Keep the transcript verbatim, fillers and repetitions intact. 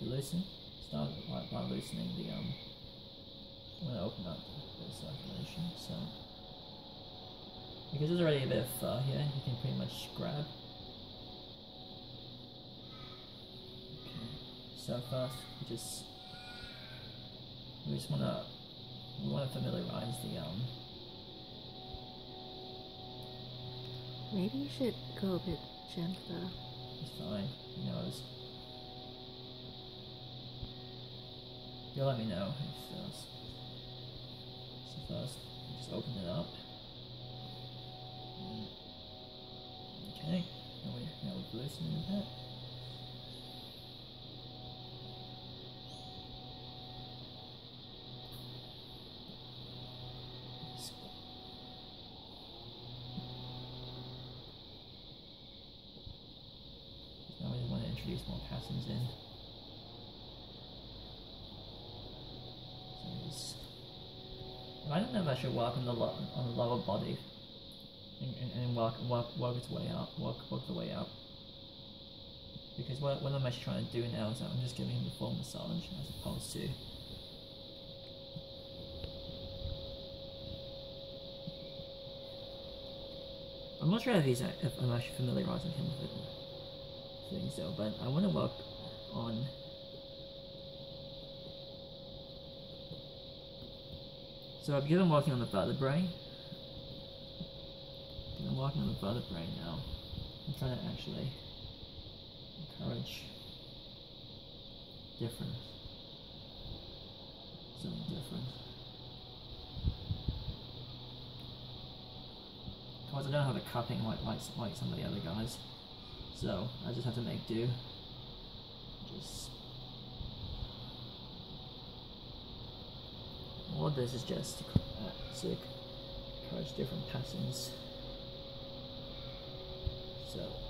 to loosen. Start by, by loosening the um. I'm gonna open up the circulation. So because there's already a bit of fur here, you can pretty much grab. Okay. So first, we just we just wanna we wanna familiarize the um. Maybe you should go a bit gentler. It's fine. You know, it's, you'll let me know if uh, so first, just open it up. Okay, now, we, now we're loosening a bit. Now we want to introduce more patterns in. So just, I don't know if I should work on the lo on the lower body and, and, and work work work its way up, work work the way up. Because what what I'm actually trying to do now is that I'm just giving him the full massage as opposed to I'm not sure if he's if I'm actually familiarizing him with things though, but I want to work on so because I'm working on the vertebrae, I'm working on the vertebrae now. I'm trying to actually encourage different, something different. Of course, I don't have a cupping like, like, like some of the other guys, so I just have to make do. Just all of this is just to, uh, to encourage different patterns. So